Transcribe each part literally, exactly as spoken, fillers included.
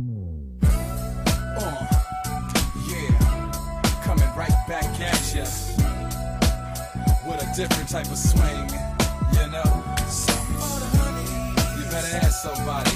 Uh, yeah, coming right back at ya with a different type of swing, you know. Something for the honey. You better ask somebody.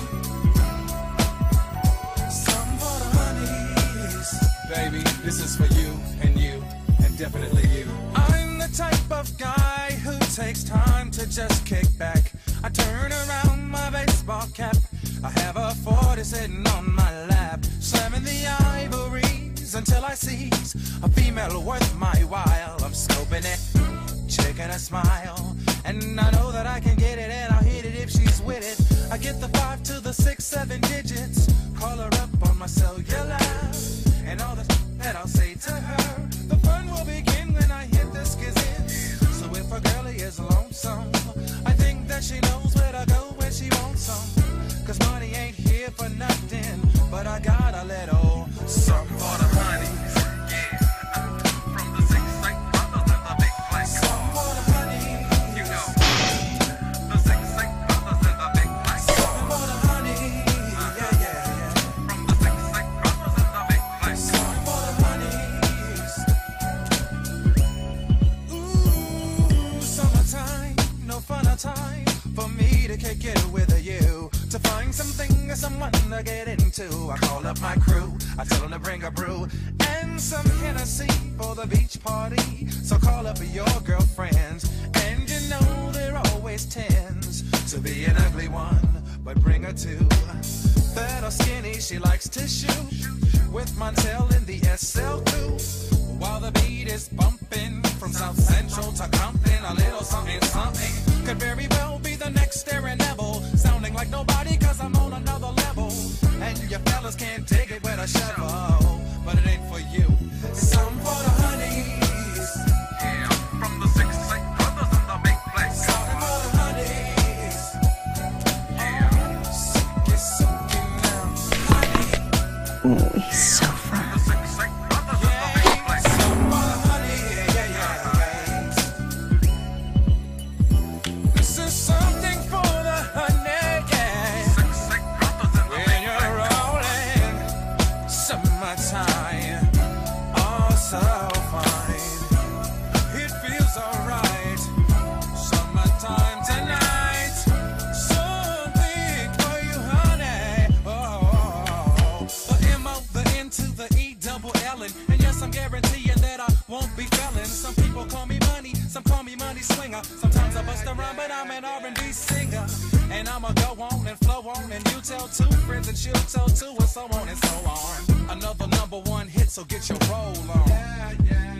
Something for the honeys. Baby, this is for you and you and definitely you. I'm the type of guy who takes time to just kick back. I turn around my baseball cap. I have a forty sitting on my lap, slamming the ivories until I seize a female worth my while. I'm scoping it, checking a smile, and I know that I can get it and I'll hit it if she's with it. I get the five to the six, seven digits, call her up on my cellular, and all the that I'll say to her. The fun will begin when I hit the skizzin'. So if a girlie is lonesome, I think that she knows where to go when she wants some. Cause money ain't here for nothing, but I got a little something for the honeys. Yeah, from the six eight brothers in the big black car. Something for the honeys. You know, the six eight brothers in the big black car. Something for the honeys. Uh-huh. Yeah, yeah, yeah. From the six eight brothers in the big black car. Something for the honeys. Ooh, summertime, no funner time for me to kick it with you. To find something or someone to get into, I call up my crew, I tell them to bring a brew and some Hennessy for the beach party. So call up your girlfriends, and you know there always tends to be an ugly one, but bring her two. Fat or skinny, she likes to shoot with Montel in the S L two, while the beat is bumping from South Central to Compton. A little something something could very well be the next Aaron Neville, sounding like nobody cause I'm on another level, and your fellas can't dig it with a shovel, but it ain't for you. Some for the honeys. Yeah, from the six eight brothers in the big black car. Some for the honeys. Yeah, suck it, suck it now, honey. Ooh, he's so fun. Time, oh so fine, it feels alright. Summertime tonight, something for you, honey. Oh, the M O, the N to the E double L, and yes, I'm guaranteeing that I won't be failing. Some people call me money, some call me money swinger. Sometimes I bust a rhyme, but I'm an R and B singer, and I'ma go on and flow on, and you tell two friends, and she'll tell two, and so on and so on. Another number one hit, so get your roll on. Yeah, yeah.